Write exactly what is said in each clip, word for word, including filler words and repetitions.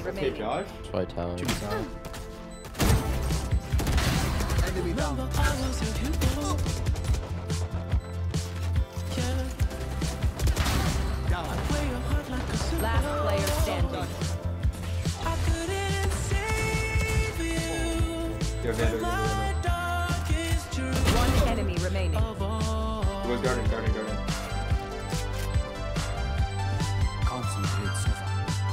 remaining. Okay, Josh. Try tower. Enemy down. Down. Last player standing. You're better than One enemy remaining. We're guarding, guarding, guarding. Concentrate, Sofa.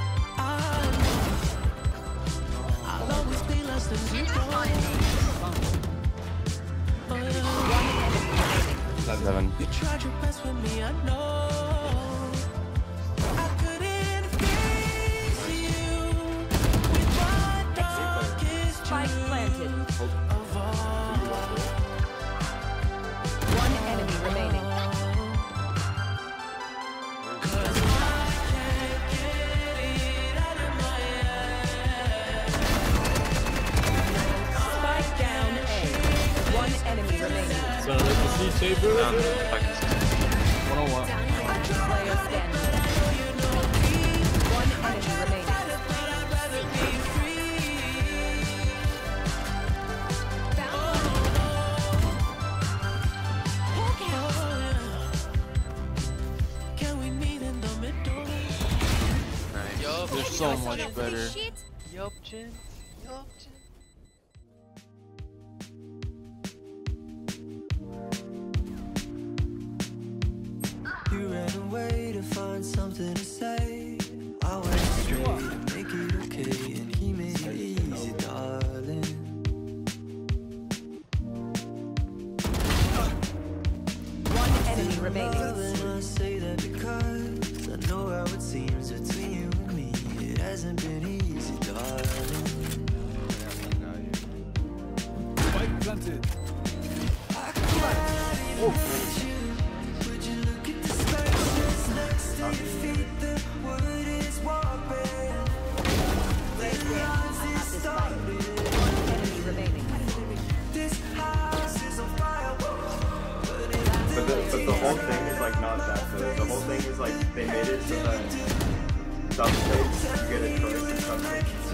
Seven. You tried your best with me, I know. I couldn't face you with my darkest Spike planted. Hold. One enemy remaining. Cause I can't get it out of my head. Spike down A. One enemy remaining. So let me see Saber. Down. Fucking one oh one. Player standing. One enemy remaining. Can we meet in the middle? Yup, they're so much better. Yup, Jin. Yup, Jin. You ran away to find something to say. I went straight to make it okay, and he made it easy, darling. One enemy remaining. And I say that because I know how it seems between you and me. It hasn't been easy, darling. Spike planted. Would you look at the spaces next to your feet? The wood is warping. Let the lines is started. One enemy remaining. This house is on fire. But it But the, but the whole thing is like not that good. The whole thing is like they made it so that some states you get a choice and some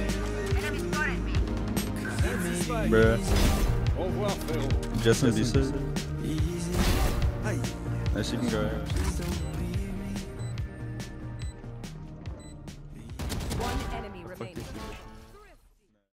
states. Bruh. Au revoir, frérot. Justin Bieber. Nice, you can go.